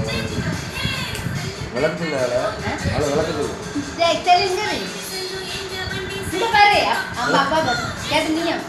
விளக்குல அது விளக்குது டேய் தெரியுங்க இங்க பாரு அம்மா அப்பா கேட்டு நீயும்